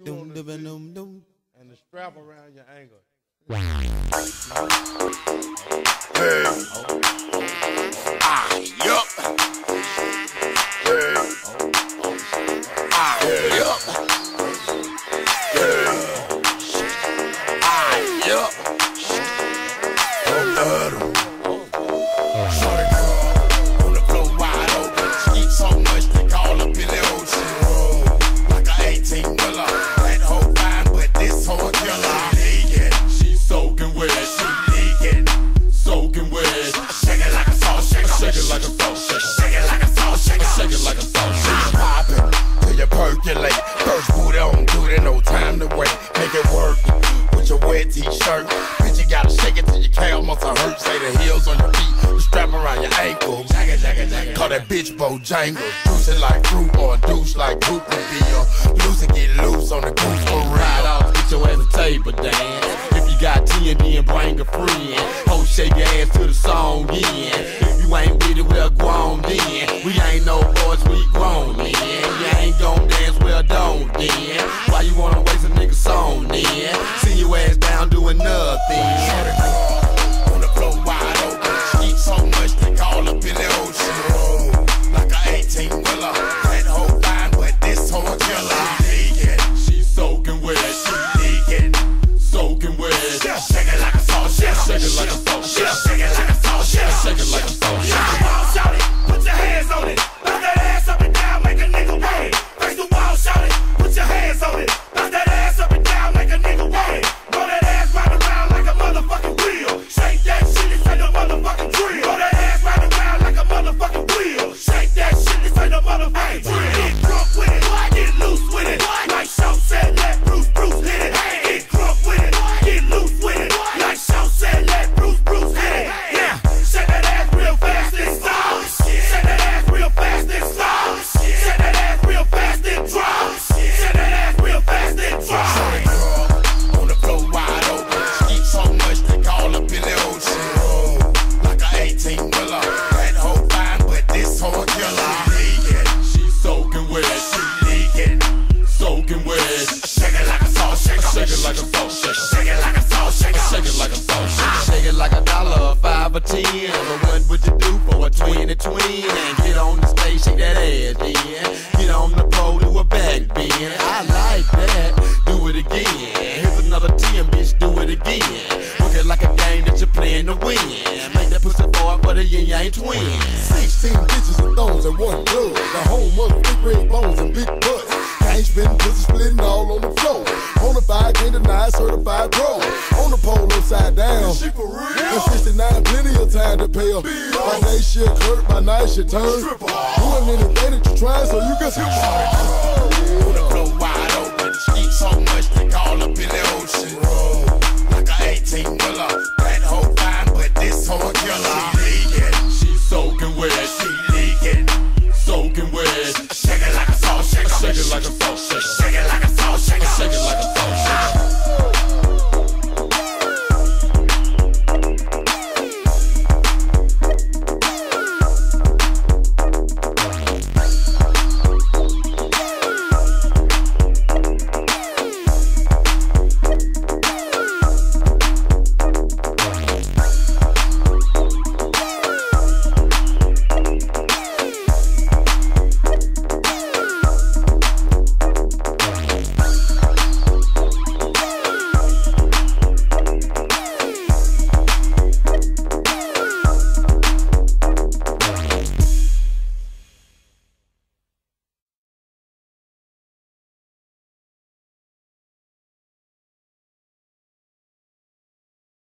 on the beat and the strap around your ankle. Hey. Ah, yup. Hey. Ah, yup. Hey. Ah, yup. Shorty girl on the floor wide open. She eat so much they call her Billy Ocean. Like a 18-wheeler. That hoe fine, but this hoe a killer. She soaking wet. She leaking, soaking wet. Shake it like a salt shaker. Shake it like a salt shaker. Shake it like a salt shaker. Shake it like a salt shaker. Poppin' till you percolate. First booty on duty, no time to wait. Make it work with your wet t-shirt. Bitch, you gotta shake it till your calf muscle hurt. Say the heels on your feet, the strap around your ankle. Call that bitch Bojangles. Juice it like fruit or a douche like poop would be. Loose and get loose on the goose for real. Ride off, get your ass a table dance. If you got TND and bring a friend, ho, shake your ass to the song in. If you ain't with it, well, go on then. We ain't no boys, we grown then. You ain't gon' dance, well, don't then. Why you wanna waste a nigga song then? See your ass down doing nothing. Shorty girl on the floor wide open. She eat so much they call her Billy Ocean. Like a 18-wheeler. That hoe fine, but this hoe a killer. She soaking wet. She leaking, Soaking wet. shake it like a salt shaker. Shake it like a salt shaker. Shake it like a salt shaker. Shake it like a salt shaker. Face the wall, shout it. Put your hands on it. Bounce that ass up and down, make a nigga wait. Face the wall, shout it. Put your hands on it. Bounce that ass up and down, make a nigga wait. Roll that ass right around like a motherfucking wheel. Shake that shit, this ain't no motherfucking drill. Roll that ass right around like a motherfucking wheel. Shake that shit, this ain't no motherfucking drill. Get drunk with it, get loose with it. Like Shaw said, let Bruce hit it. Get drunk with it, get loose with it. Like Shaw said, let Bruce hit it. Yeah, shake that ass real fast and stop. Shake that ass real fast and stop. Shake that ass real fast and drop. Shake that ass real fast and drop. Shorty girl on the floor wide open. She eat so much they call her Billy Ocean. Like a 18-wheeler. That hoe fine, but this hoe a killer. She soaking wet. She leaking, Soaking wet. shake it like a salt shaker. Shake it like a salt shaker. Shake it like a salt shaker. Shake it like a salt shaker. Shake it like $1, 5 or 10. But what would you do for a 20 twin? And get on the stage, shake that ass then. Get on the pole, do a back bend. I like that. Do it again. Here's another 10, bitch, do it again. Look it like a game that you're playing to win. Make that pussy boy for the yin-yang twin. 16 bitches and thongs and one blood. The home of big red bones and big butts. Gang spitting, pussy splitting all on the floor. Bonafide, can't deny, certified pro. On the pole upside down. She for real. And 69, plenty of time to pay her. By day she'll clerk, by night she'll turn. Doing anything that you're trying so you can see.